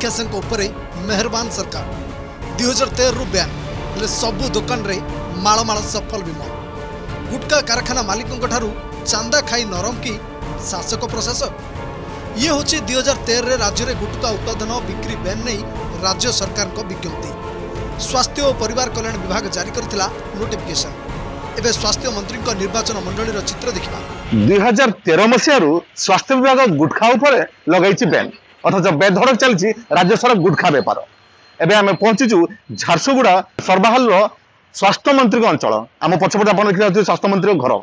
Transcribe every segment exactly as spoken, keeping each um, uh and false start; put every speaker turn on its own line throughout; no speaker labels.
राक्षसों उपरे मेहरबान सरकार दुई हजार तेरह रु बैन हेले सबु दुकान रे मालमाल सफल विमल गुटका कारखाना मालिकों ठारू चांदा खाई नरम कि शासक प्रशासक ये हूँ दुई हजार तेरह राज्य में गुटका उत्पादन और बिक्री बैन नहीं राज्य सरकार को विज्ञप्ति स्वास्थ्य और परिवार कल्याण विभाग जारी करथिला नोटिफिकेशन एवं स्वास्थ्य मंत्री निर्वाचन मंडली चित्र देखा
दुई हजार तेरह मसीह स्वास्थ्य विभाग गुटखा उपर लगाई बैन अथच बेधड़क चलती राज्य सारा गुटखा बेपार एवं आम पहुंचीचु झारसुगुड़ा सर्बाहाल स्वास्थ्य मंत्री अंचल आम पछपटे आप देखिए स्वास्थ्य मंत्री घर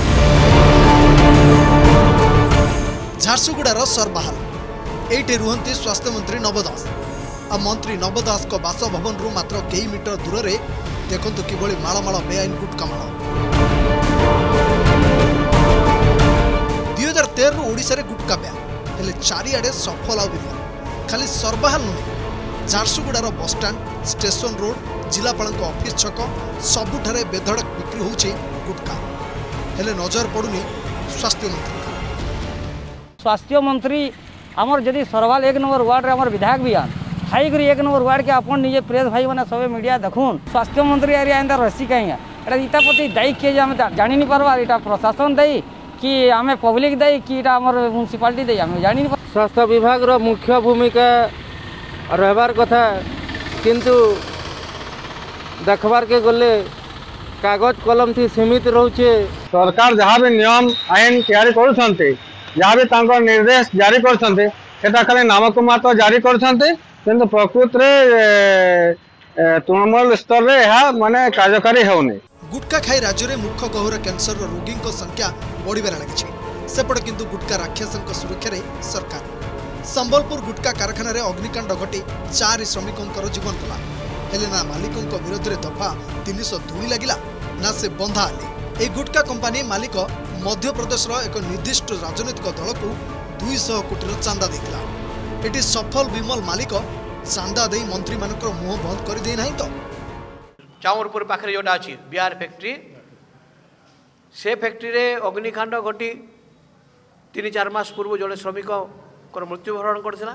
झारसुगुड़ार सरबाहाल एटे रुहंती स्वास्थ्य मंत्री नव दास आ मंत्री नव दास को बासभवन रु मात्र कई मीटर दूर रे देखंतु किभली मालमाल बेआईन गुटका माल दुई हजार तेरह रु ओडिशा रे गुटका बैन हेले चारिआडे सफल आ विमल खाली सरबाहाल नुहे झारसुगुड़ार बसस्टाण्ड स्टेशन रोड जिलापाल ऑफिस छक सबुठारे बेधड़क बिक्री होउछि गुटका हेले नजर पड़ुनी स्वास्थ्य मंत्री
स्वास्थ्य मंत्री आमर जदि सरवाल एक नंबर वार्ड आम विधायक भी आन खाई एक नंबर वार्ड के आपन निजे प्रेस भाई मैंने सब मीडिया देखुन स्वास्थ्य मंत्री एरिया एंता रसी कहीं एटा इटा प्रति दायी किए जे आम जानी नहीं पारबा इटा प्रशासन दायी कि आम पब्लिक दायी कि इटा आमर म्युनिसिपालिटी दायी आम जानी नहीं।
स्वास्थ्य विभाग रो मुख्य भूमिका रहबार कथा किंतु देखबार के गले कागज कलम थी सीमित रोचे
सरकार जहाँ भी नियम आईन तैयारी करुछन्ते जहाँ भी तांको निर्देश जारी करछन्ते सेटा खाली नामक मात्र जारी करछन्ते किंतु प्रकृत रे तृणमूल स्तर रे यह माने कार्यकारी हेउनी
गुटका खाई राज्य में मुख गहुर कैंसर रोगी संख्या बढ़िबार लगी सेपटे किंतु गुटका राक्षसों सुरक्षा रे सरकार संबलपुर गुटका कारखाना रे अग्निकांड घटी चार श्रमिकों जीवन गला हेले ना मालिकों विरोध में दफा तीन सौ दुई लगिला ना से बंधा आले। ए गुटका कंपानी मालिक मध्य प्रदेश एक निर्दिष्ट राजनैतिक दल को दुई सौ कोटी चांदा देता एटी सफल विमल मालिक चांदा दे मंत्री मानकर मुह बंद कर दे नहीं तो
चाउरपुर पाखे जोटा अच्छी बिहार फैक्ट्री से फैक्ट्री रे अग्निकांड घटी तीन चार मास पूर्व जड़े श्रमिक मृत्युवरण करथिला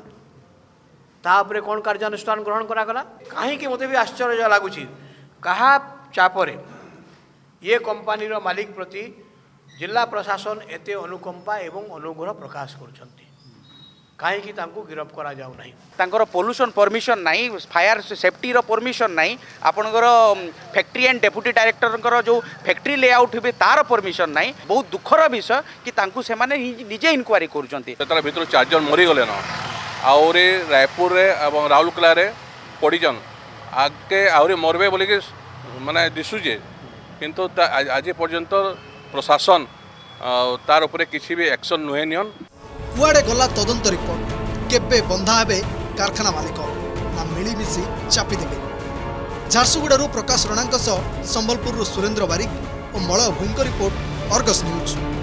तापरे कौन कार्यानुष्ठान ग्रहण करागला कहीं मत भी आश्चर्य लगुच कहा चापरे ये कंपानी रो मालिक प्रति जिला प्रशासन एते अनुकंपा एवं अनुग्रह प्रकाश करछंती कहीं गिरफ करा जाऊ नहीं
तांकर पोल्यूशन परमिशन नहीं फायर सेफ्टी रो परमिशन नहीं आपनकर फैक्ट्री एंड डेप्यूटी डायरेक्टर जो फैक्ट्री लेआउट हे तार परमिशन नहीं बहुत दुखर विषय कि तांकु से माने निजे इनक्वारी करूछंती
तार भीतर चार जन मरी गले न आउरे रायपुर रे एवं राउरकेला रे पड़ीजन आगे आउरे मरबे बोली के माने दिसुजे किंतु आज पर्यंत प्रशासन तार उपरे किसी भी एक्शन नुहे नियन
कुआड़े गला तदंत रिपोर्ट केबे बंधा हेबे कारखाना मालिक ना मिलीमिशी चापी देबे। झारसुगुड़ारू प्रकाश रणांक संबलपुर सुरेंद्र बारिक और Malay Bhuin report Argus news.